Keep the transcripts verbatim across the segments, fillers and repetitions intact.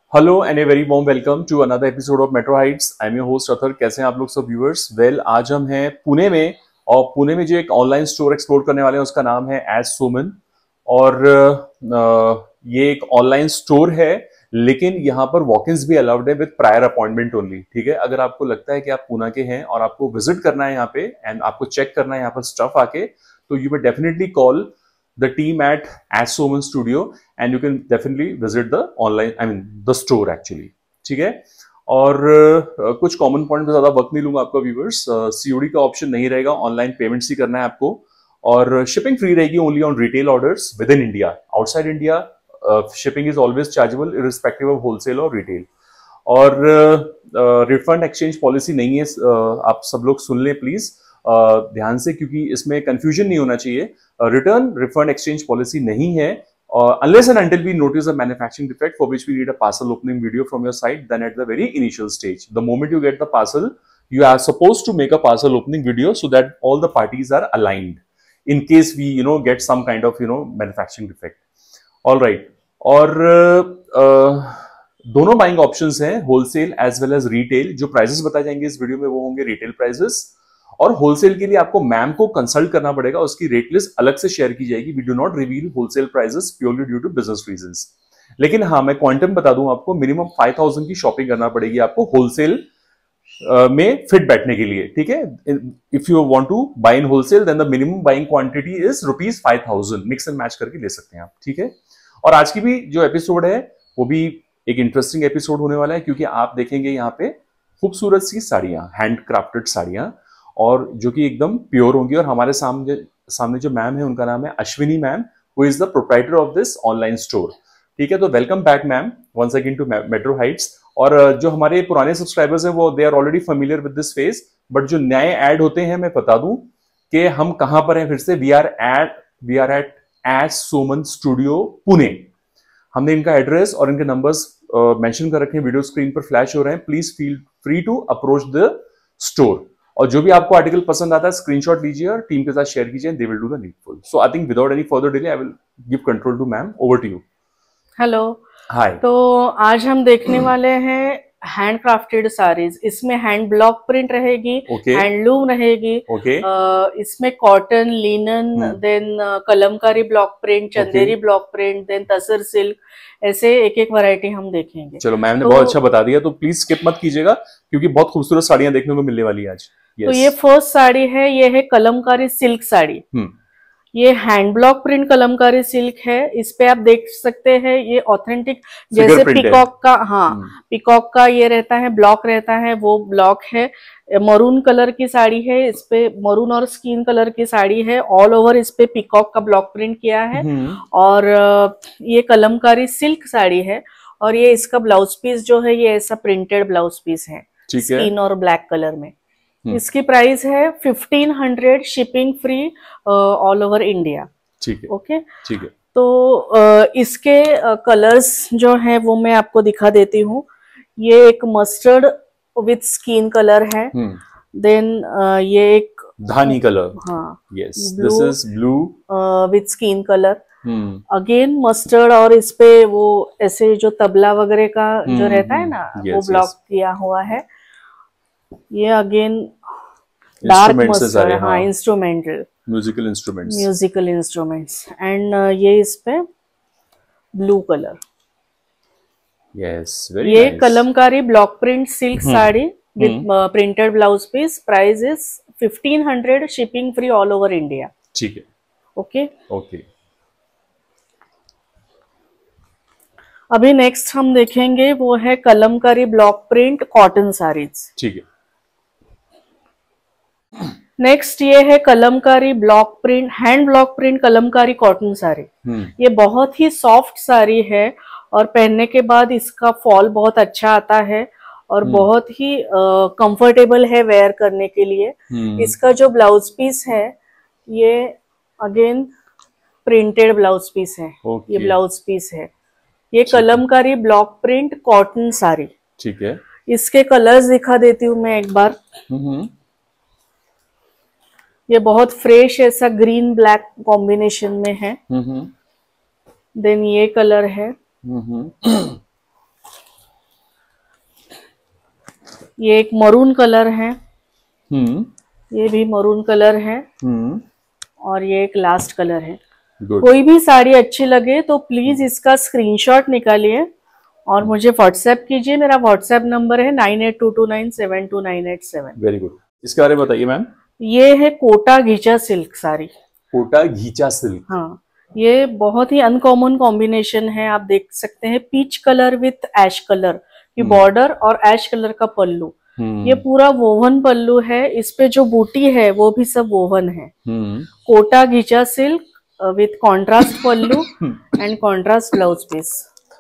Hello and a very warm welcome to another episode of metro heights. I am your host Athar. कैसे हैं आप लोग सब viewers? Well, आज हम हैं पुणे में और पुणे में जो एक ऑनलाइन स्टोर एक्सप्लोर करने वाले हैं उसका नाम है एज सोमन। और uh, ये एक ऑनलाइन स्टोर है लेकिन यहाँ पर वॉक-इन्स भी अलाउड है विद प्रायर अपॉइंटमेंट ओनली। ठीक है, अगर आपको लगता है कि आप पुणे के हैं और आपको विजिट करना है यहाँ पे एंड आपको चेक करना है यहाँ पर स्टफ आके, तो you will definitely call the team at As Soman Studio and you can definitely visit the online, I mean the store actually। ठीक है, और uh, कुछ कॉमन पॉइंट पे ज्यादा वक्त नहीं लूंगा आपका व्यूवर्स। सीओडी का ऑप्शन नहीं रहेगा, ऑनलाइन पेमेंट्स ही करना है आपको, और शिपिंग फ्री रहेगी only on retail orders within India. Outside India shipping is always chargeable irrespective of wholesale और रिटेल। और रिफंड एक्सचेंज पॉलिसी नहीं है, uh, आप सब लोग सुन लें प्लीज Uh, ध्यान से, क्योंकि इसमें कंफ्यूजन नहीं होना चाहिए। रिटर्न रिफंड एक्सचेंज पॉलिसी नहीं है unless and until we notice a manufacturing defect for which we need a parcel opening video from your side. Then at the very initial stage, the moment you get the parcel, you are supposed to make a parcel opening video so that all the parties are aligned in case we you know get some kind of you know manufacturing defect। all right, और uh, uh, दोनों buying options हैं, wholesale as well as retail. जो prices बताए जाएंगे इस video में वो होंगे रिटेल प्राइसेस, और होलसेल के लिए आपको मैम को कंसल्ट करना पड़ेगा, उसकी रेट लिस्ट अलग से शेयर की जाएगी। We do not reveal wholesale prices purely due to business reasons. लेकिन हाँ, मैं क्वांटम बता दूं आपको, मिनिमम फाइव थाउजेंड की शॉपिंग करना पड़ेगी आपको होलसेल uh, में फिट बैठने के लिए। ठीक है, if you want to buy in wholesale then the minimum buying quantity is rupees five thousand. Mix and match करके ले सकते हैं आप। ठीक है, और आज की भी जो एपिसोड है वो भी एक इंटरेस्टिंग एपिसोड होने वाला है, क्योंकि आप देखेंगे यहाँ पे खूबसूरत सी साड़ियां, हैंड क्राफ्टेड साड़ियां, और जो कि एकदम प्योर होंगी। और हमारे सामने सामने जो मैम है उनका नाम है Ashwini ma'am, who is the proprietor of this online store. ठीक है, तो welcome back ma'am once again to metro heights. और जो हमारे पुराने सब्सक्राइबर्स हैं वो they are already familiar with this face, but जो नए ऐड होते हैं मैं बता दूं कि हम कहां पर हैं फिर से। We are at we are at as Soman studio Pune. हमने इनका एड्रेस और इनके नंबर्स मेंशन कर रखे हैं, वीडियो स्क्रीन पर फ्लैश हो रहे हैं। Please feel free to approach the store, और जो भी आपको आर्टिकल पसंद आता है स्क्रीनशॉट लीजिए और टीम के साथ शेयर कीजिए, they will do the needful. So I think without any further delay I will give control to ma'am. Over to you. Hello, hi. तो आज हम देखने वाले हैं हैंड क्राफ्टेड साड़ीज। इसमें हैंड ब्लॉक प्रिंट रहेगी, हैंडलूम रहेगी, okay. इसमें cotton, linen, then Kalamkari block print, Chanderi okay. Block print, then Tussar silk, ऐसे एक एक वैरायटी हम देखेंगे। चलो, मैम ने तो, बहुत अच्छा बता दिया, तो प्लीज स्किप मत कीजिएगा क्योंकि बहुत खूबसूरत साड़ियां देखने को मिलने वाली है आज। yes. तो ये फर्स्ट साड़ी है, ये है कलमकारी सिल्क साड़ी। ये hand block print Kalamkari silk है। इस पे आप देख सकते हैं ये ऑथेंटिक, जैसे पिकॉक का, हाँ पिकॉक का ये रहता है, ब्लॉक रहता है, वो ब्लॉक है। मरून कलर की साड़ी है, इस पे मरून और स्किन कलर की साड़ी है। ऑल ओवर इस पे पिकॉक का ब्लॉक प्रिंट किया है, और ये कलमकारी सिल्क साड़ी है। और ये इसका ब्लाउज पीस जो है ये ऐसा प्रिंटेड ब्लाउज पीस है, स्किन और ब्लैक कलर में। इसकी प्राइस है fifteen hundred, shipping free all over India. ठीक है, ओके, ठीक है। तो uh, इसके कलर्स uh, जो है वो मैं आपको दिखा देती हूँ। ये एक मस्टर्ड विथ स्किन कलर है, देन uh, ये एक धानी कलर, हाँ yes, this is blue with skin colour, again mustard, और इस पे वो ऐसे जो तबला वगैरह का hmm. जो रहता है ना, yes, वो ब्लॉक yes. किया हुआ है। ये अगेन डार्क मस्टर्ड, हाँ, instrumental, musical instruments musical instruments and ये इस पे ब्लू कलर। यस, वेरी ये nice. Kalamkari block print silk sari with printed blouse piece. Price is fifteen hundred, shipping free all over India. ठीक है, ओके ओके। अभी next हम देखेंगे वो है Kalamkari block print cotton saris. ठीक है। नेक्स्ट ये है Kalamkari block print, hand block print Kalamkari cotton sari. ये बहुत ही सॉफ्ट साड़ी है और पहनने के बाद इसका फॉल बहुत अच्छा आता है और बहुत ही कंफर्टेबल है वेयर करने के लिए। इसका जो ब्लाउज पीस है ये अगेन प्रिंटेड ब्लाउज पीस है, ये ब्लाउज पीस है। ये Kalamkari block print cotton sari. ठीक है, इसके कलर्स दिखा देती हूँ मैं एक बार। ये बहुत फ्रेश ऐसा ग्रीन ब्लैक कॉम्बिनेशन में है। देन ये कलर है, ये एक मरून कलर है, हम्म ये भी मरून कलर है, हम्म और ये एक लास्ट कलर है। कोई भी साड़ी अच्छी लगे तो प्लीज इसका स्क्रीनशॉट निकालिए और मुझे व्हाट्सएप कीजिए। मेरा व्हाट्सएप नंबर है nine eight two two nine seven two nine eight seven. Very good. इसके बारे में बताइए मैम। ये है कोटा घीचा सिल्क साड़ी। कोटा घीचा सिल्क, हाँ, ये बहुत ही अनकॉमन कॉम्बिनेशन है। आप देख सकते हैं peach colour with ash colour की बॉर्डर और ऐश कलर का पल्लू। ये पूरा वोवन पल्लू है, इस पे जो बूटी है वो भी सब वोवन है। Kota Gheecha silk with contrast pallu and contrast blouse piece.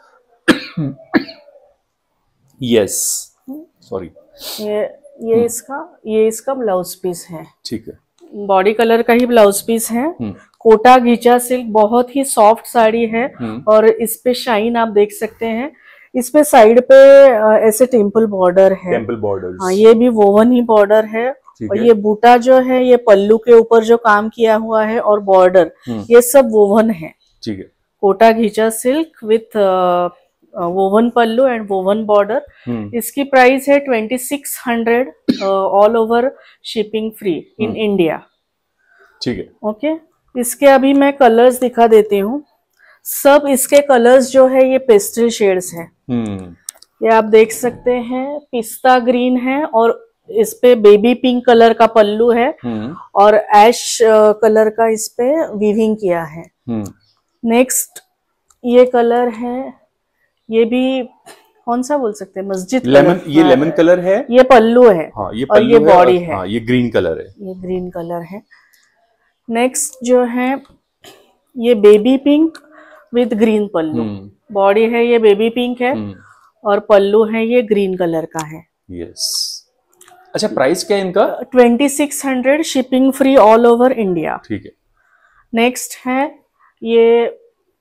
Yes, sorry. ये ये इसका ये इसका ब्लाउज पीस है। ठीक है, बॉडी कलर का ही ब्लाउज पीस है। कोटा घीचा सिल्क बहुत ही सॉफ्ट साड़ी है और इस पे शाइन आप देख सकते हैं। इस पे साइड पे ऐसे टेम्पल बॉर्डर है, टेम्पल बॉर्डर। हाँ, ये भी वोवन ही बॉर्डर है। और ये बूटा जो है ये पल्लू के ऊपर जो काम किया हुआ है और बॉर्डर ये सब वोवन है। ठीक है, Kota Gheecha silk with woven pallu and woven border. इसकी प्राइस है twenty six hundred all over shipping free in India. ठीक है, ओके। इसके अभी मैं कलर्स दिखा देती हूँ। सब इसके कलर्स जो है ये पेस्टल शेड्स है। ये आप देख सकते हैं, पिस्ता ग्रीन है और इस पे बेबी पिंक कलर का पल्लू है और ऐश कलर का इस पे वीविंग किया है। नेक्स्ट ये कलर है, ये भी कौन सा बोल सकते हैं, मस्जिद लेमन। ये लेमन कलर है, ये पल्लू है। हाँ, ये और ये बॉडी है, हाँ, ये ग्रीन कलर है, ये ग्रीन कलर है। नेक्स्ट जो है ये baby pink with green pallu. Body है ये बेबी पिंक है और पल्लू है ये ग्रीन कलर का है। यस। अच्छा, प्राइस क्या है इनका? Twenty six hundred shipping free all over India. ठीक है। नेक्स्ट है ये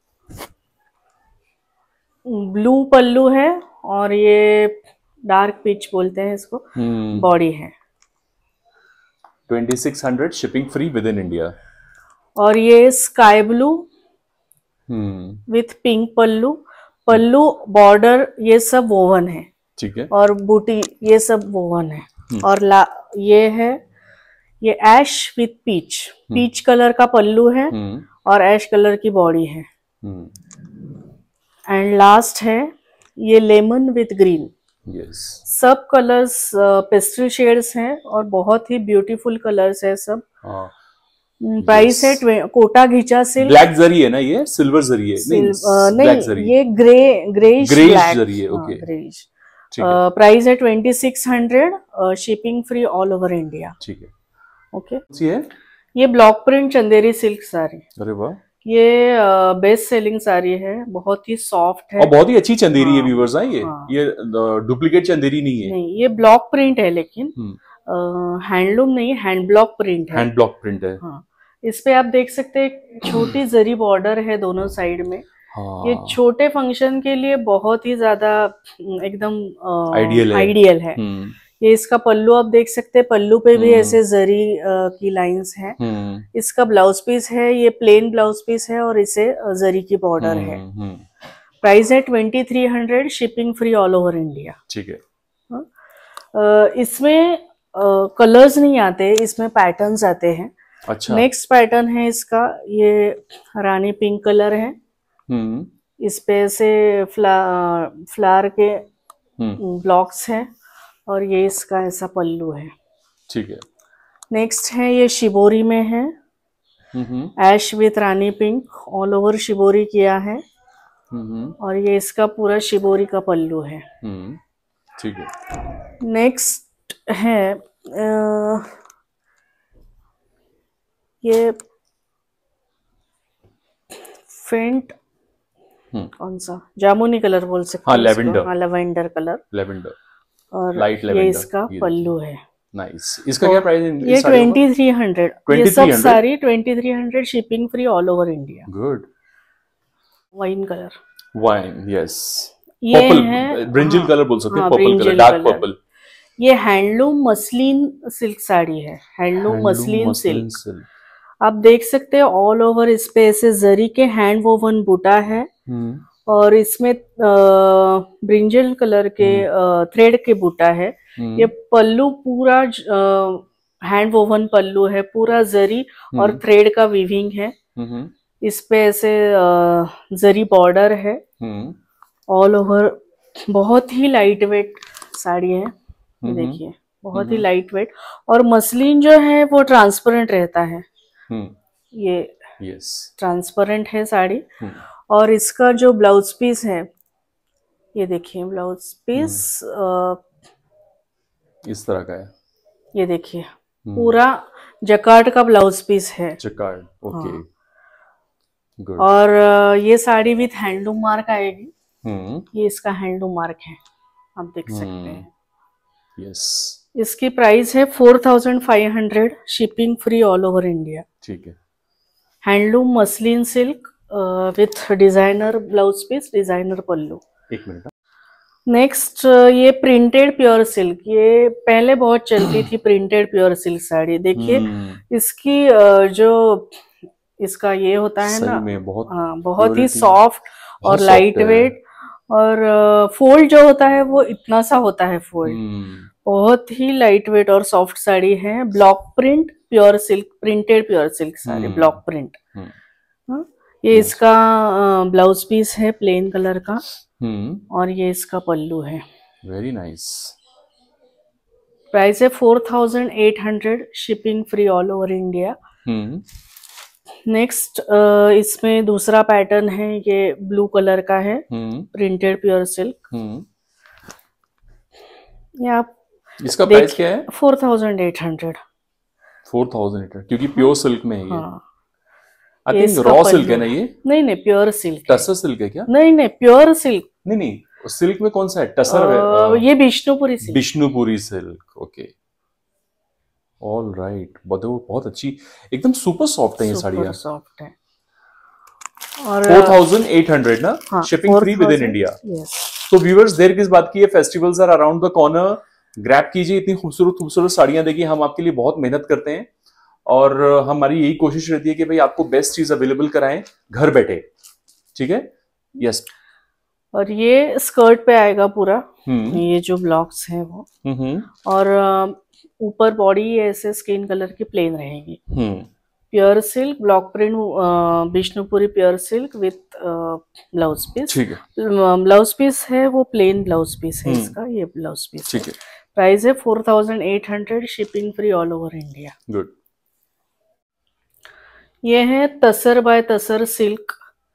ब्लू पल्लू है और ये डार्क पीच बोलते हैं इसको, बॉडी है। Twenty six hundred shipping free within India. और ये sky blue with pink pallu, pallu border ये सब वोवन है। ठीक है। और बूटी ये सब वोवन है। और ला ये है ये ash with peach, peach colour का पल्लू है और ऐश कलर की बॉडी है। एंड लास्ट है ये लेमन विथ ग्रीन। यस। सब कलर्स पेस्टल शेड्स हैं और बहुत ही ब्यूटीफुल कलर्स है सब। Price yes. है कोटा घीचा सिल्क। ब्लैक जरी है ना, ये सिल्वर जरी है? नहीं, नहीं, जरी। ये ग्रे ग्रेइश ग्रेइश जरी है। Okay, greyish. प्राइस है twenty six hundred shipping free all over India. ठीक है। ओके। ये ये block print Chanderi silk sari. अरे वाह, ये बेस्ट सेलिंग साड़ी है, बहुत ही सॉफ्ट है और बहुत ही अच्छी चंदेरी है व्यूअर्स। हाँ, ये हाँ। ये डुप्लीकेट चंदेरी नहीं है। नहीं, ये ब्लॉक प्रिंट है, लेकिन हैंडलूम नहीं, हैंड ब्लॉक प्रिंट है। हैंड ब्लॉक प्रिंट है। हाँ, इस पे आप देख सकते हैं छोटी जरी बॉर्डर है दोनों साइड में। हाँ। ये छोटे फंक्शन के लिए बहुत ही ज्यादा एकदम आइडियल है, आइडियल है। ये इसका पल्लू आप देख सकते हैं, पल्लू पे भी ऐसे जरी की लाइंस हैं। इसका ब्लाउज पीस है, ये प्लेन ब्लाउज पीस है और इसे जरी की बॉर्डर है। प्राइस है twenty three hundred shipping free all over India. ठीक है। इसमें कलर्स नहीं आते, इसमें पैटर्न्स आते हैं। अच्छा। नेक्स्ट पैटर्न है इसका, ये रानी पिंक कलर है। इस पे से फ्ला, फ्लावर के ब्लॉक्स हैं और ये इसका ऐसा पल्लू है। ठीक है। नेक्स्ट है ये शिबोरी में है, ash with rani pink, all over shibori किया है और ये इसका पूरा शिबोरी का पल्लू है। ठीक है। नेक्स्ट है आ, ये फेंट कौन सा जामुनी कलर बोल सकते हैं। हाँ, लेवेंडर। हाँ, लेवेंडर कलर। लेवेंडर और लाइट लेवेंडर। ये इसका पल्लू है। नाइस। इसका क्या प्राइस है? ये ट्वेंटी थ्री हंड्रेड। ये सब सारी twenty three hundred shipping free all over India. Good. Wine colour. Wine, yes. ये है ब्रिंजल कलर बोल सकते हैं, पर्पल कलर, डार्क पर्पल। ये हैंडलूम मसलिन सिल्क साड़ी है, हैंडलूम मसलिन सिल्क। आप देख सकते हैं ऑल ओवर इस पे ऐसे जरी के हैंड वोवन बूटा है और इसमें ब्रिंजल कलर के थ्रेड के बूटा है। ये पल्लू पूरा हैंड वोवन पल्लू है, पूरा जरी और थ्रेड का वीविंग है। इस पे ऐसे जरी बॉर्डर है ऑल ओवर। बहुत ही लाइट वेट साड़ी है, देखिए बहुत ही लाइट वेट। और मसलिन जो है वो ट्रांसपेरेंट रहता है, ये यस ट्रांसपेरेंट है साड़ी। और इसका जो ब्लाउज पीस है, ये देखिए ब्लाउज पीस इस तरह का है, ये देखिए पूरा जकार्ड का ब्लाउज पीस है। Jacquard, okay good. और ये साड़ी विथ हैंडलूम मार्क आएगी। ये इसका हैंडलूम मार्क है, आप देख सकते हैं। यस इसकी प्राइस है four thousand five hundred, shipping free all over India. ठीक है। Handloom muslin silk with designer blouse piece, designer pallu. एक मिनट। नेक्स्ट ये प्रिंटेड प्योर सिल्क, ये पहले बहुत चलती थी प्रिंटेड प्योर सिल्क साड़ी। देखिए इसकी जो इसका ये होता है ना, बहुत हाँ बहुत ही सॉफ्ट और लाइट वेट। और फोल्ड जो होता है वो इतना सा होता है फोल्ड, बहुत ही लाइट वेट और सॉफ्ट साड़ी है। Block print pure silk, printed pure silk sari, block print. ये इसका ब्लाउज पीस है प्लेन कलर का, और ये इसका पल्लू है। Very nice. प्राइस है four thousand eight hundred, shipping free all over India. Next इसमें दूसरा पैटर्न है, ये ब्लू कलर का है, प्रिंटेड प्योर सिल्क। ये आप इसका प्राइस क्या है? Four thousand eight hundred. Four thousand eight hundred, क्योंकि प्योर सिल्क में है ये। आई थिंक रॉ सिल्क है ना ये? नहीं नहीं, प्योर सिल्क। टसर सिल्क है क्या? नहीं नहीं, प्योर सिल्क। नहीं नहीं, सिल्क में कौन सा है? टसर है? ये Bishnupuri silk. Bishnupuri silk, okay all right. बहुत अच्छी, एकदम सुपर सॉफ्ट है ये साड़ी, सॉफ्ट है। और फोर थाउजेंड एट हंड्रेड ना, shipping free within India. तो व्यूअर्स, देर किस बात की है, festivals are around the corner. Grab कीजिए, इतनी खूबसूरत खूबसूरत साड़ियां देखिए। हम आपके लिए बहुत मेहनत करते हैं और हमारी यही कोशिश रहती है कि भाई आपको बेस्ट चीज अवेलेबल कराएं घर बैठे, ठीक है? यस। और ये स्कर्ट पे आएगा पूरा, ये जो ब्लॉक्स हैं वो, और ऊपर बॉडी ऐसे स्किन कलर की प्लेन रहेगी। Pure silk block print, Bishnupuri pure silk with blouse piece. ठीक है। ब्लाउज पीस है वो प्लेन ब्लाउज पीस है इसका, ये ब्लाउज पीस। ठीक है। प्राइस है four thousand eight hundred, shipping free all over India. Good. ये है तसर बाय तसर सिल्क।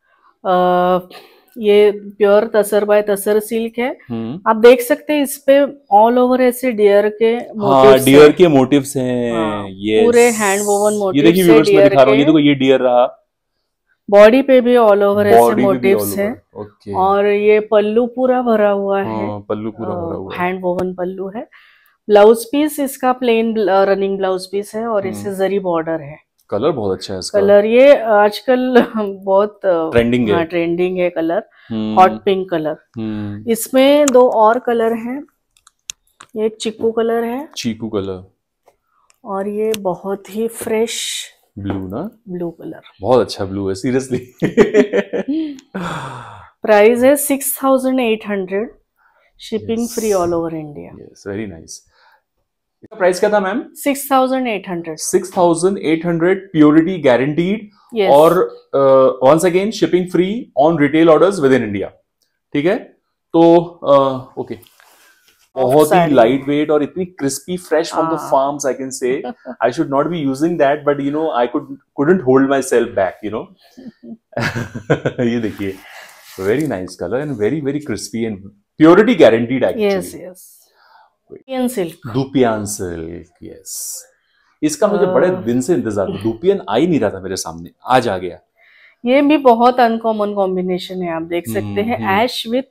ये pure tussar by tussar silk है। आप देख सकते हैं इस पे ऑल ओवर ऐसे डियर के मोटिव्स, हाँ, डियर के मोटिव्स हैं। हाँ, yes. पूरे हैंड वोवन मोटिव्स। ये देखिए व्यूअर्स, मैं दिखा रहा हूँ, ये देखो ये डियर रहा। बॉडी पे भी ऑल ओवर ऐसे मोटिव्स हैं। okay. और ये पल्लू पूरा भरा हुआ है। हाँ, पल्लू पूरा भरा हुआ है, हैंड वोवन पल्लू है। ब्लाउज पीस इसका प्लेन रनिंग ब्लाउज पीस है और इससे जरी बॉर्डर है। कलर बहुत अच्छा है इसका। कलर ये आजकल बहुत ट्रेंडिंग है, ट्रेंडिंग है कलर, हॉट पिंक कलर। इसमें दो और कलर हैं, ये चीकू कलर है, चीकू कलर, और ये बहुत ही फ्रेश ब्लू ना, ब्लू कलर, बहुत अच्छा ब्लू है सीरियसली। प्राइस है six thousand eight hundred, shipping free all over India. Yes, very nice. इसका प्राइस क्या था ma'am? Six thousand eight hundred. Six thousand eight hundred, purity guaranteed, और once again shipping free on retail orders within India. ठीक है, तो okay, बहुत ही light weight और इतनी crispy, fresh from the farms, I can say. I should not be using that, but you know I could couldn't hold myself back, you know. ये देखिए, very nice colour and very very crispy and purity guaranteed actually. Yes yes, dupion silk. Dupion silk, yes. इसका मुझे बड़े दिन से इंतजार था, दुपियन आ ही नहीं रहा था मेरे सामने, आज आ गया। ये भी बहुत अनकॉमन कॉम्बिनेशन है, आप देख सकते हैं, ऐश विथ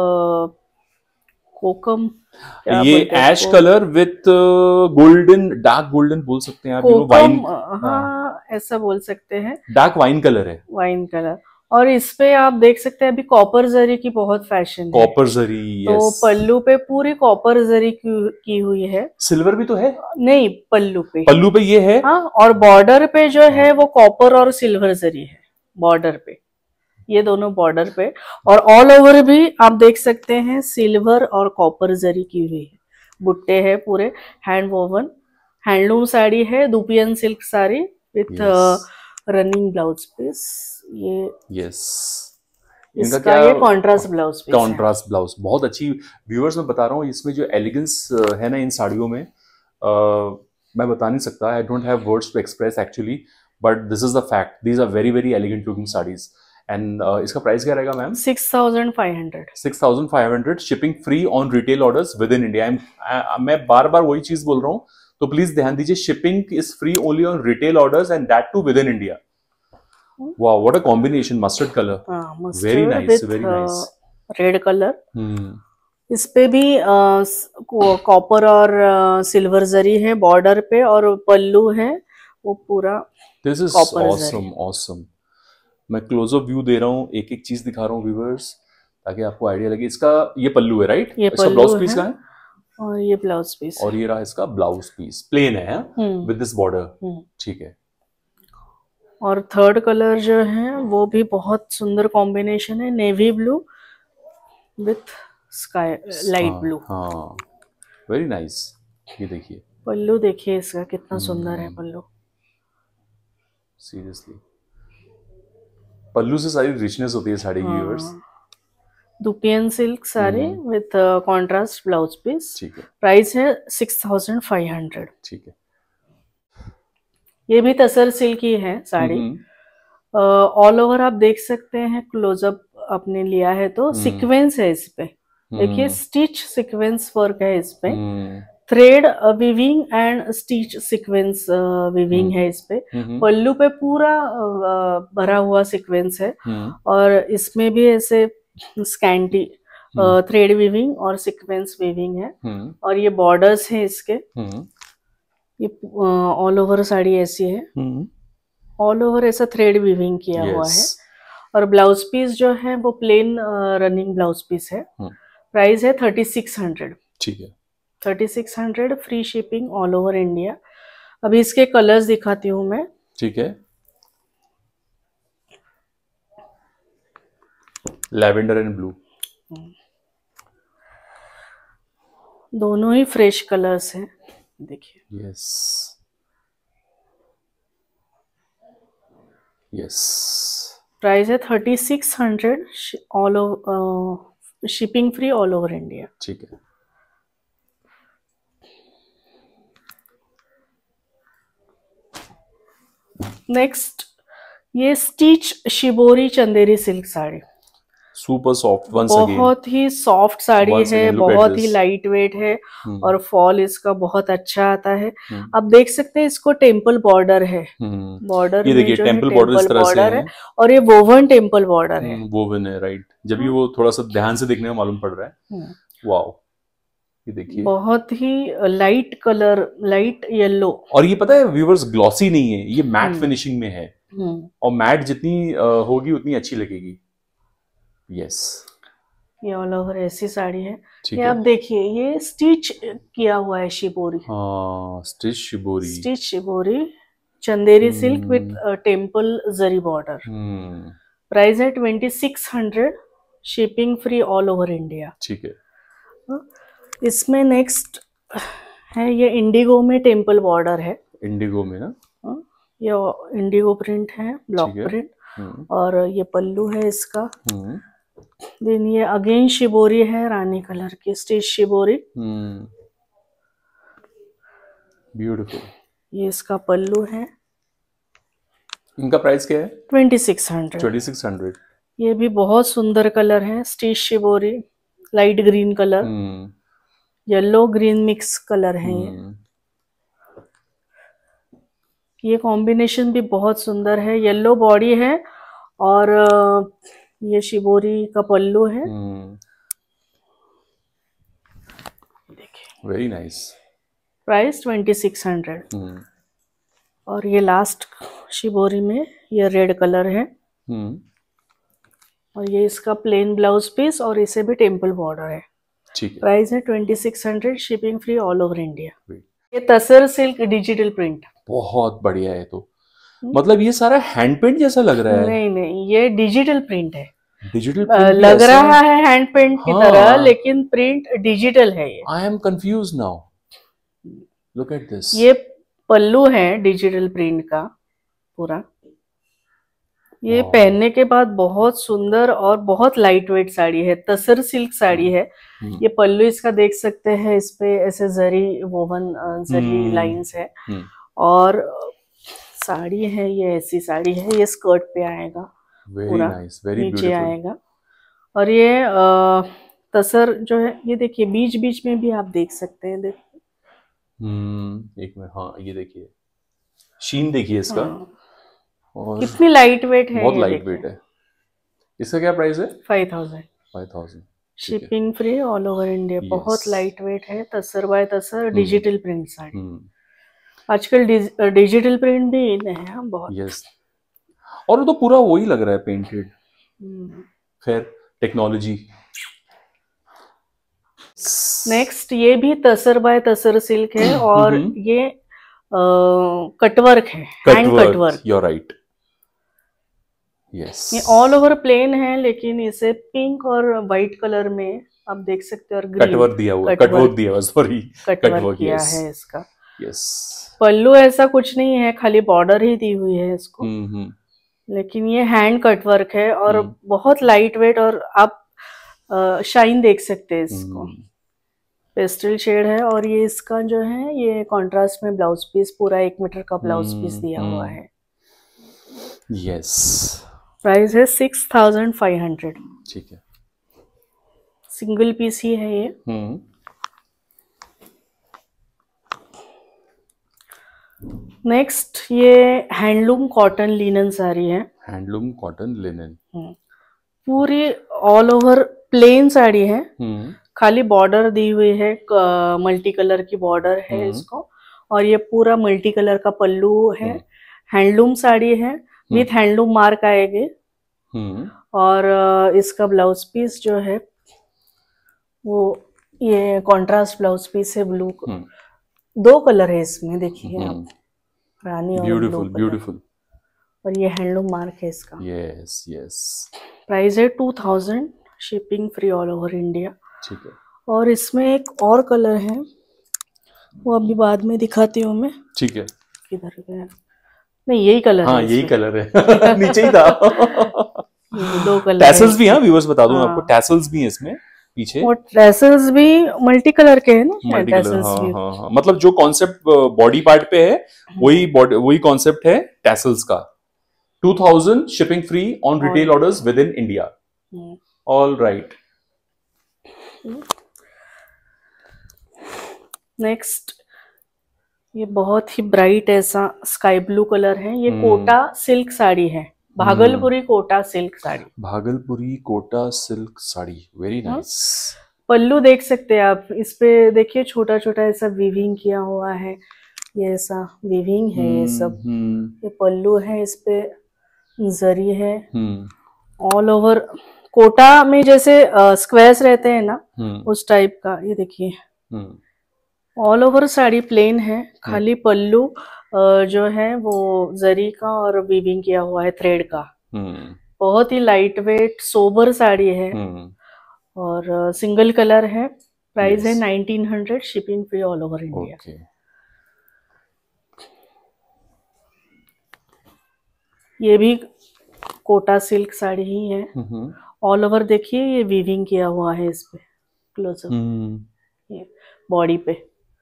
कोकम। ये ash colour with golden, dark golden बोल सकते हैं आप, यू नो, वाइन, हाँ ऐसा बोल सकते हैं, डार्क वाइन कलर है, वाइन कलर। और इस पे आप देख सकते हैं अभी कॉपर जरी की बहुत फैशन है, कॉपर जरी। तो yes. पल्लू पे पूरी कॉपर जरी की, की हुई है। सिल्वर भी तो है? नहीं, पल्लू पे, पल्लू पे ये है, हाँ। और बॉर्डर पे जो है वो कॉपर और सिल्वर जरी है बॉर्डर पे। ये दोनों बॉर्डर पे, और ऑल ओवर भी आप देख सकते हैं सिल्वर और कॉपर जरी की हुई है, बुट्टे है पूरे, हैंड वोवन हैंडलूम साड़ी है, dupion silk sari with running blouse piece. ये यस इनका क्या ये contrast blouse piece, contrast blouse बहुत अच्छी। व्यूअर्स मैं बता रहा हूँ इसमें जो एलिगेंस है ना इन साड़ियों में, uh, मैं बता नहीं सकता, I don't have words to express actually, but this is the fact, these are very very elegant looking saris. And इसका प्राइस क्या रहेगा ma'am? Six thousand five hundred six thousand five hundred shipping free on retail orders within India. मैं बार बार वही चीज बोल रहा हूँ, तो प्लीज ध्यान दीजिए, shipping is free only on retail orders and that too within India. Wow what a combination, mustard colour, very nice very nice, red colour. इस पे भी कॉपर और सिल्वर जरी है बॉर्डर पे, और पल्लू है वो पूरा दिस इज ऑसम ऑसम। मैं क्लोजअप व्यू दे रहा हूँ, एक एक चीज दिखा रहा हूँ व्यूअर्स ताकि आपको आइडिया लगे। इसका ये पल्लू है राइट, इसका ब्लाउज पीस का है, और ये ब्लाउज पीस, और ये रहा इसका ब्लाउज पीस, प्लेन है विद दिस बॉर्डर, ठीक है। और थर्ड कलर जो है वो भी बहुत सुंदर कॉम्बिनेशन है, navy blue with sky light blue. हाँ वेरी नाइस। ये देखिए पल्लू, देखिए इसका कितना सुंदर है पल्लू, सीरियसली पल्लू से सारी रिचनेस होती है साड़ी की viewers. Dupion silk sari with contrast blouse piece, ठीक है। प्राइस है सिक्स थाउजेंड फाइव हंड्रेड, ठीक है। ये भी तसर सिल्क की है साड़ी, ऑल ओवर आप देख सकते हैं, क्लोजअप आपने लिया है तो सीक्वेंस है इस पे, देखिए स्टिच सीक्वेंस वर्क है इस पे, thread weaving and stitch sequins weaving है इस पे, पल्लू पे पूरा uh, भरा हुआ सीक्वेंस है, और इसमें भी ऐसे स्कैंटी थ्रेड विविंग और सीक्वेंस विविंग है, और ये बॉर्डर्स है इसके, ये ऑल ओवर साड़ी ऐसी है, ऑल ओवर ऐसा थ्रेड विविंग किया yes. हुआ है, और ब्लाउज पीस जो है वो प्लेन रनिंग ब्लाउज पीस है, प्राइस है थर्टी सिक्स हंड्रेड, ठीक है, thirty six hundred, free shipping all over India. अभी इसके कलर्स दिखाती हूँ मैं, ठीक है, लैवेंडर एंड ब्लू, दोनों ही फ्रेश कलर्स हैं, देखिए। यस यस, प्राइस है thirty six hundred, all over shipping free all over India, ठीक है। नेक्स्ट ये stitch shibori Chanderi silk sari, super soft, once again बहुत ही सॉफ्ट साड़ी है, बहुत ही लाइट वेट है, और फॉल इसका बहुत अच्छा आता है। आप देख सकते हैं इसको टेम्पल बॉर्डर है, बॉर्डर ये देखिए टेम्पल बॉर्डर इस तरह से है, और ये वोवन टेम्पल बॉर्डर है, वोवन है राइट, जब भी वो थोड़ा सा ध्यान से देखने में मालूम पड़ रहा है। वाओ, ये देखिए बहुत ही लाइट कलर, लाइट येलो, और ये पता है व्यूअर्स ग्लॉसी नहीं है, ये मैट फिनिशिंग में है, और मैट जितनी होगी उतनी अच्छी लगेगी। Yes yes. ये ऑल ओवर ऐसी साड़ी है, ये आप देखिए, ये स्टिच किया हुआ है शिबोरी, हाँ stitch shibori, stitch shibori Chanderi silk with temple zari border, price है twenty six hundred, shipping free all over India, ठीक है। इसमें नेक्स्ट है ये इंडिगो में टेम्पल बॉर्डर है, इंडिगो में ना, ये इंडिगो प्रिंट है, ब्लॉक प्रिंट, और ये पल्लू है इसका, देन ये अगेन शिबोरी है, रानी कलर की स्टिच शिबोरी, ब्यूटीफुल, ये इसका पल्लू है। इनका प्राइस क्या है? Twenty six hundred, twenty six hundred. ये भी बहुत सुंदर कलर है, stitch shibori, light green colour, yellow green mix colour है, ये ये कॉम्बिनेशन भी बहुत सुंदर है, येलो बॉडी है, और ये शिबोरी का पल्लू है, देखिए very nice, price twenty six hundred, और ये लास्ट शिबोरी में ये रेड कलर है, और ये इसका प्लेन ब्लाउज पीस, और इसे भी टेम्पल बॉर्डर है, ठीक है, प्राइस है twenty six hundred, shipping free all over India. ये तसर सिल्क डिजिटल प्रिंट, बहुत बढ़िया है, तो मतलब ये सारा हैंड पेंट जैसा लग रहा है। नहीं नहीं, ये डिजिटल प्रिंट है। डिजिटल प्रिंट लग रहा है हैंड पेंट की तरह, लेकिन प्रिंट डिजिटल है ये। I am confuse now, look at this. ये पल्लू है डिजिटल प्रिंट का पूरा। ये पहनने के बाद बहुत सुंदर और बहुत लाइट वेट साड़ी है, तसर सिल्क साड़ी है। ये पल्लू इसका देख सकते हैं, इस पे ऐसे जरी वोवन जरी लाइंस है, और साड़ी है ये ऐसी साड़ी है। ये स्कर्ट पे आएगा, पूरा nice, नीचे आएगा। और ये आ, तसर जो है, ये देखिए बीच बीच में भी आप देख सकते हैं। देखिए हम्म एक मिनट, हाँ ये देखिए शीन देखिए इसका। हाँ। और कितनी लाइट वेट है, बहुत लाइट वेट है। इसका क्या प्राइस है? Five thousand. Five thousand shipping free all over India. बहुत लाइट वेट है। Tussar by tussar digital print sari. आजकल डिजिटल प्रिंट भी इन है बहुत। यस, और वो तो पूरा वही लग रहा है पेंटेड। खैर टेक्नोलॉजी। नेक्स्ट ये भी तसर बाय तसर सिल्क है, और ये कटवर्क है, hand cutwork. You are right, yes. ये ऑल ओवर प्लेन है, लेकिन इसे पिंक और व्हाइट कलर में आप देख सकते हो, और ग्रीन कटवर्क दिया हुआ, कटवर्क दिया हुआ, सॉरी कटवर्क किया है इसका। यस, पल्लू ऐसा कुछ नहीं है, खाली बॉर्डर ही दी हुई है इसको। लेकिन ये हैंड कटवर्क है और बहुत लाइट वेट, और आप शाइन देख सकते हैं इसको। पेस्टल शेड है, और ये इसका जो है ये कॉन्ट्रास्ट में ब्लाउज पीस, पूरा एक मीटर का ब्लाउज पीस दिया हुआ है। यस, प्राइस है सिक्स थाउजेंड फाइव हंड्रेड। ठीक है, सिंगल पीस ही है ये। हम्म नेक्स्ट ये हैंडलूम कॉटन लिनन साड़ी है। हैंडलूम कॉटन लिनन, पूरी ऑल ओवर प्लेन साड़ी है। खाली बॉर्डर दी हुई है, मल्टी कलर की बॉर्डर है इसको, और ये पूरा मल्टी कलर का पल्लू है। हैंडलूम साड़ी है, विथ हैंडलूम मार्क आएंगे। और इसका ब्लाउज पीस जो है वो ये कॉन्ट्रास्ट ब्लाउज पीस है, ब्लू। दो कलर है इसमें, देखिए आप, रानी और ब्यूटीफुल ब्यूटीफुल। और ये हैंडलूम मार्क है इसका। Yes yes. प्राइस है two thousand, shipping free all over India. ठीक है। और इसमें एक और कलर है, वो अभी बाद में दिखाती हूँ मैं। ठीक है। किधर गया? नहीं, यही कलर हाँ, है, यही कलर है नीचे ही था। दो कलर टैसल्स भी हैं, व्यूअर्स बता दूं आपको, टैसल्स भी हैं इसमें पीछे। और टैसल्स भी मल्टी कलर के हैं ना, मल्टी कलर। हाँ, हाँ, हाँ। मतलब जो कॉन्सेप्ट बॉडी पार्ट पे है वही बॉडी वही कॉन्सेप्ट है टैसल्स का। Two thousand shipping free on retail orders within India. All right. Next ये बहुत ही ब्राइट ऐसा स्काई ब्लू कलर है। ये कोटा सिल्क साड़ी है, Bhagalpuri Kota silk sari. Bhagalpuri Kota silk sari, very nice. Pallu देख सकते हैं आप, इस पे देखिए छोटा छोटा ऐसा वीविंग किया हुआ है, ये ऐसा वीविंग है ये सब। ये पल्लू है, इस पे जरी है। ऑल ओवर कोटा में जैसे स्क्वेयर्स रहते हैं ना, उस टाइप का। ये देखिए ऑल ओवर साड़ी प्लेन है, खाली पल्लू जो है वो जरी का और वीविंग किया हुआ है थ्रेड का। बहुत ही लाइट वेट सोबर साड़ी है, और सिंगल कलर है। प्राइस है nineteen hundred, shipping free all over India. ये भी कोटा सिल्क साड़ी ही है। ऑल ओवर देखिए ये वीविंग किया हुआ है इस पे, क्लोजअप ये बॉडी पे।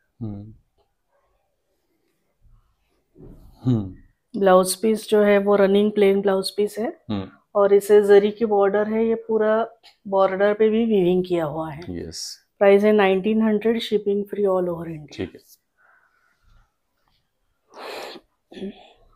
ब्लाउज पीस जो है वो रनिंग प्लेन ब्लाउज पीस है, और इसे जरी की बॉर्डर है। ये पूरा बॉर्डर पे भी वीविंग किया हुआ है। yes. प्राइस है nineteen hundred, shipping free all over India. ठीक है।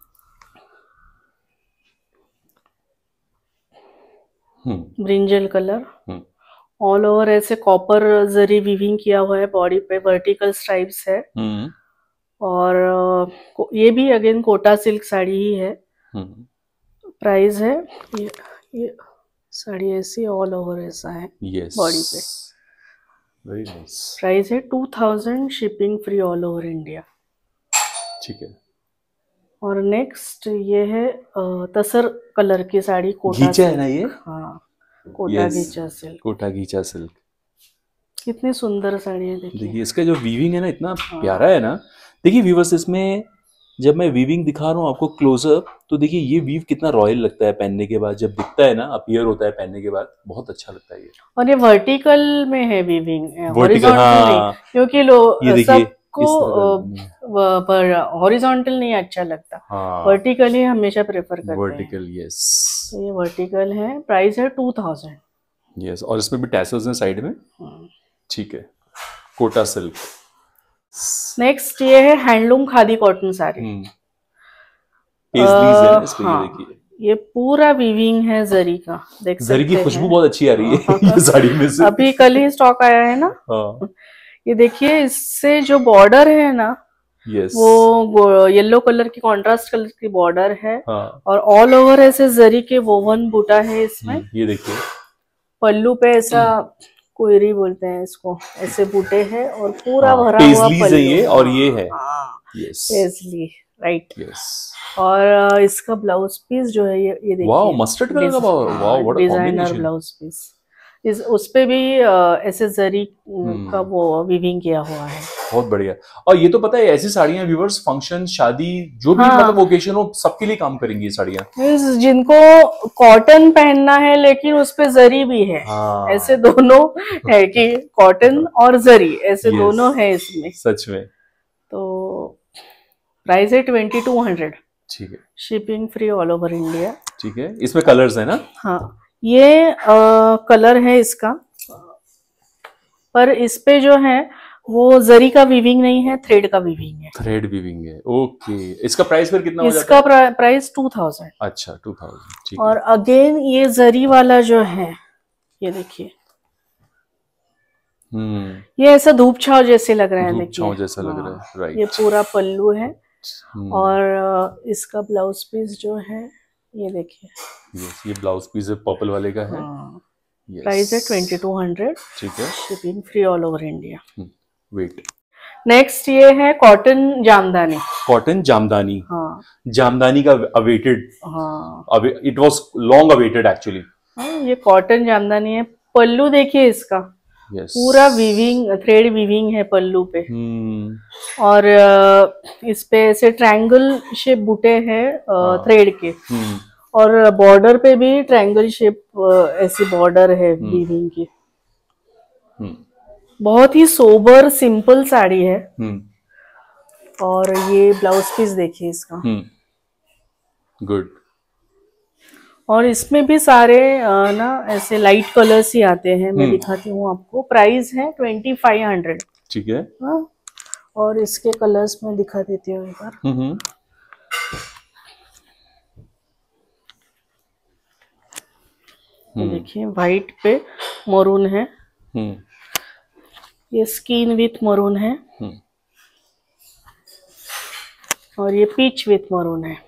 ब्रिंजल कलर, ऑल ओवर ऐसे कॉपर जरी वीविंग किया हुआ है बॉडी पे, वर्टिकल स्ट्राइप्स है। और ये भी अगेन कोटा सिल्क साड़ी ही है। प्राइस है ये ये साड़ी ऐसी ऑल ओवर ऐसा है बॉडी पे। Very nice. प्राइस है two thousand, shipping free all over India. ठीक है। और नेक्स्ट ये है तसर कलर की साड़ी, कोटा घीचा है ना ये? हाँ, कोटा घीचा सिल्क। कोटा घीचा सिल्क, कितनी सुंदर साड़ी है, देखिए। देखिए इसका जो वीविंग है ना, इतना हाँ। प्यारा है ना। देखिए व्यूअर्स, इसमें जब मैं वीविंग दिखा रहा हूँ आपको क्लोजअप, तो देखिए ये वीव कितना रॉयल लगता है पहनने के बाद, जब दिखता है ना, अपीयर होता है पहनने के बाद, बहुत अच्छा लगता है ये। और ये वर्टिकल में है वीविंग, वर्टिकल, हाँ, क्योंकि लोग सबको पर हॉरिजॉन्टल नहीं अच्छा लगता, हाँ, वर्टिकल ही हमेशा प्रेफर करते हैं। Vertical, yes. तो ये वर्टिकल है, प्राइस है टू थाउजेंड। यस, और इसमें भी टैसल्स हैं साइड में, ठीक है। कोटा सिल्क। नेक्स्ट ये है handloom khadi cotton sari. Paisleys है इस पे, ये देखिए, ये पूरा वीविंग है जरी का, देख सकते हैं। जरी की खुशबू बहुत अच्छी आ रही है ये साड़ी में से। अभी कल ही स्टॉक आया है ना। हाँ। ये देखिए, इससे जो बॉर्डर है ना, yes. वो येलो कलर की, कॉन्ट्रास्ट कलर की बॉर्डर है, हाँ. और ऑल ओवर ऐसे जरी के वोवन बूटा है इसमें। ये देखिए, पल्लू पे ऐसा कोयरी बोलते हैं इसको, ऐसे बूटे हैं, और पूरा हाँ, भरा हुआ पल्लू है ये, और ये है पेस्ली, राइट। और इसका ब्लाउज पीस जो है, ये ये देखिए, वाओ, मस्टर्ड कलर का, wow, what a designer blouse piece. इस उस पे भी ऐसे जरी का वो वीविंग किया हुआ है, बहुत बढ़िया। और ये तो पता है, ऐसी साड़ियां व्यूअर्स फंक्शन, शादी, जो भी हाँ, मतलब ओकेशन हो, सबके लिए काम करेंगी ये साड़ियां। मींस जिनको कॉटन पहनना है लेकिन उस पे जरी भी है, हाँ, ऐसे दोनों है कि कॉटन और जरी, ऐसे दोनों है इसमें, सच में। तो प्राइस है ट्वेंटी टू हंड्रेड, ठीक है, shipping free all over India, ठीक है। इसमें कलर्स है ना? हाँ, ये आ, कलर है इसका, पर इस पे जो है वो जरी का वीविंग नहीं है, थ्रेड का वीविंग है। थ्रेड वीविंग है, ओके। इसका प्राइस फिर कितना हो जाता है? इसका प्राइस टू थाउजेंड। अच्छा, टू थाउजेंड, ठीक है। और अगेन ये जरी वाला जो है, ये देखिए, हम्म ये ऐसा धूप छाव जैसे लग रहा है, धूप छाव जैसा लग रहा है, राइट। ये पूरा पल्लू है, और इसका ब्लाउज पीस जो है, ये देखिए, यस, ये ब्लाउज पीस पर्पल वाले का है। प्राइस है ट्वेंटी टू हंड्रेड, ठीक है, shipping free all over India. Wait, next ये है कॉटन जामदानी। कॉटन जामदानी, हाँ, जामदानी का अवेटेड, हाँ, it was long awaited actually. हाँ, ये कॉटन जामदानी है। पल्लू देखिए इसका, yes. पूरा वीविंग, थ्रेड वीविंग है पल्लू पे, hmm. और इस पे ऐसे ट्रायंगल शेप बूटे हैं हाँ. थ्रेड के, hmm. और बॉर्डर पे भी ट्रायंगल शेप ऐसी बॉर्डर है hmm. वीविंग की। hmm. बहुत ही सोबर सिंपल साड़ी है, hmm. और ये ब्लाउज पीस देखिए इसका, गुड hmm. और इसमें भी सारे ना ऐसे लाइट कलर्स ही आते हैं। मैं दिखाती हूँ आपको, प्राइस है ट्वेंटी फाइव हंड्रेड, ठीक है। हाँ, और इसके कलर्स में दिखा देती हूँ एक बार। देखिए, व्हाइट पे मरून है, ये स्किन विथ मरून है, और ये पीच विथ मरून है।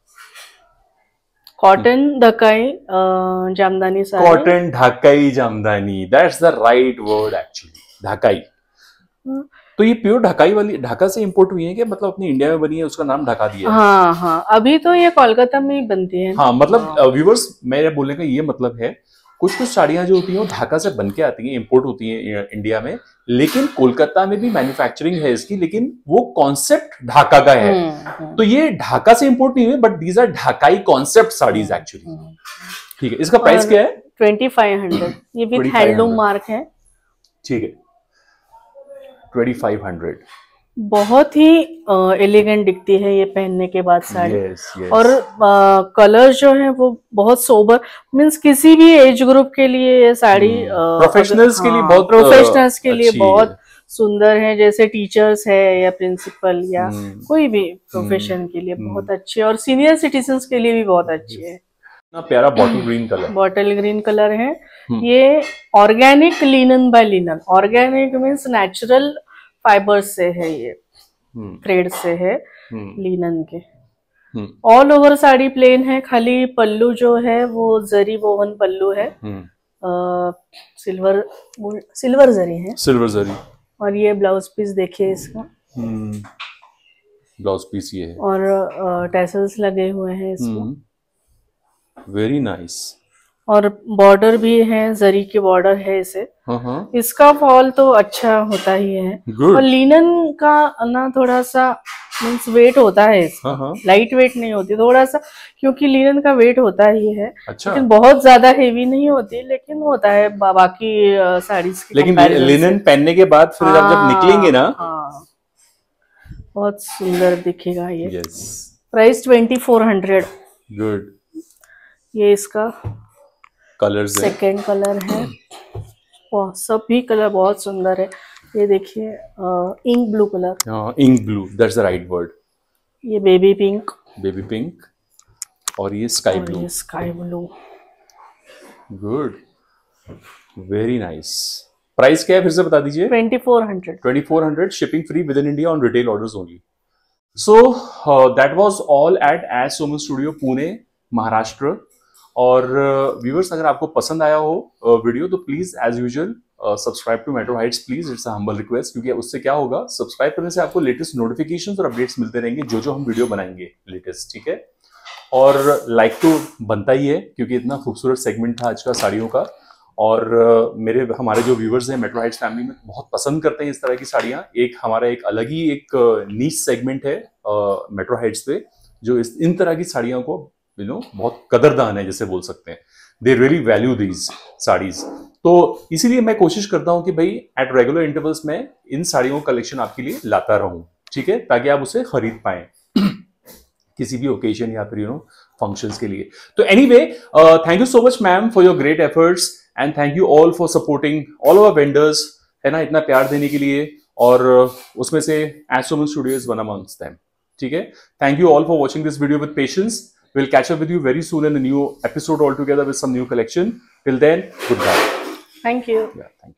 Cotton Dhakai Jamdani sari, cotton Dhakai Jamdani, that's the right word actually, Dhakai. तो ये प्योर ढाकाई वाली, ढाका से इंपोर्ट हुई है क्या? मतलब अपनी इंडिया में बनी है, उसका नाम ढाका दिया है? हाँ हाँ, अभी तो ये कोलकाता में ही बनती है। हाँ, मतलब व्यूअर्स, मेरे बोलने का ये मतलब है, कुछ कुछ साड़ियां जो होती हैं वो ढाका से बन के आती हैं, इंपोर्ट होती हैं इंडिया में, लेकिन कोलकाता में भी मैन्युफैक्चरिंग है इसकी, लेकिन वो कॉन्सेप्ट ढाका का है। तो ये ढाका से इंपोर्ट नहीं हुए, but these are Dhakai concept saris actually. ठीक है, इसका प्राइस क्या है? ट्वेंटी फाइव हंड्रेड, ये विद हैंडलूम मार्क है। ठीक है, ट्वेंटी फाइव हंड्रेड। बहुत ही एलिगेंट दिखती है ये पहनने के बाद साड़ी। yes, yes. और कलर जो है वो बहुत सोबर, मींस किसी भी एज ग्रुप के लिए ये साड़ी, प्रोफेशनल्स के लिए बहुत, प्रोफेशनल्स के लिए बहुत सुंदर है, जैसे टीचर्स है या प्रिंसिपल या कोई भी प्रोफेशन के लिए बहुत अच्छी है, और सीनियर सिटीजन्स के लिए भी बहुत अच्छी है। ना प्यारा bottle green colour, bottle green colour है। ये organic linen by linen, organic means natural fibres से है, ये थ्रेड से है, लिनन के। ऑल ओवर साड़ी प्लेन है, खाली पल्लू जो है वो जरी वोवन पल्लू है, आ, सिल्वर सिल्वर जरी है, सिल्वर जरी। और ये ब्लाउज पीस देखिए इसका, ब्लाउज पीस ये है और टैसल्स लगे हुए हैं इसमें। Very nice. और बॉर्डर भी है, जरी के बॉर्डर है इसे। uh-huh. इसका फॉल तो अच्छा होता ही है। Good. और लिनन का ना थोड़ा सा मीन्स वेट होता है इसका। uh-huh. लाइट वेट नहीं होती थोड़ा सा, क्योंकि लिनन का वेट होता ही है। अच्छा। लेकिन बहुत ज्यादा हेवी नहीं होती, लेकिन होता है बा, बाकी साड़ीज के। लेकिन लिनन पहनने के बाद फिर आप जब निकलेंगे ना, हाँ, बहुत सुंदर दिखेगा ये। yes. Price twenty four hundred. Good. ये इसका कलर्स है, सेकेंड कलर है। सभी कलर बहुत सुंदर है। ये देखिए ink blue colour. Ink blue, that's the right word. ये बेबी पिंक, बेबी पिंक, और ये स्काई ब्लू। ये sky blue. Good, very nice. Price क्या है फिर से बता दीजिए? Twenty four hundred. Twenty four hundred, shipping free within India on retail orders only. So that was all at as Soman studio, Pune, Maharashtra. और व्यूअर्स, अगर आपको पसंद आया हो वीडियो तो please as usual subscribe to metro Heights, please, it's a humble request. क्योंकि उससे क्या होगा, सब्सक्राइब करने से आपको लेटेस्ट नोटिफिकेशंस और अपडेट्स मिलते रहेंगे जो जो हम वीडियो बनाएंगे लेटेस्ट, ठीक है। और लाइक तो बनता ही है, क्योंकि इतना खूबसूरत सेगमेंट था आज का साड़ियों का। और uh, मेरे हमारे जो व्यूवर्स हैं मेट्रो हाइट्स फैमिली में बहुत पसंद करते हैं इस तरह की साड़ियाँ। एक हमारा एक अलग ही एक नीच सेगमेंट है मेट्रो हाइट्स पे, जो इस इन तरह की साड़ियों को यू नो बहुत कदरदान है, जैसे बोल सकते हैं। They really value these saris. तो इसीलिए मैं कोशिश करता हूं कि भाई एट रेगुलर इंटरवल्स में इन साड़ियों का कलेक्शन आपके लिए लाता रहूं, ठीक है, ताकि आप उसे खरीद पाएं किसी भी ओकेजन या फिर यू नो फंक्शंस के लिए। तो anyway, thank you so much ma'am for your great efforts, and thank you all for supporting all our vendors, है ना, इतना प्यार देने के लिए। और uh, उसमें से एज Soman studio is one amongst them, ठीक है। Thank you all for watching this video with patience. We'll catch up with you very soon in a new episode altogether with some new collection. Till then, goodbye. Thank you. Yeah, thank you.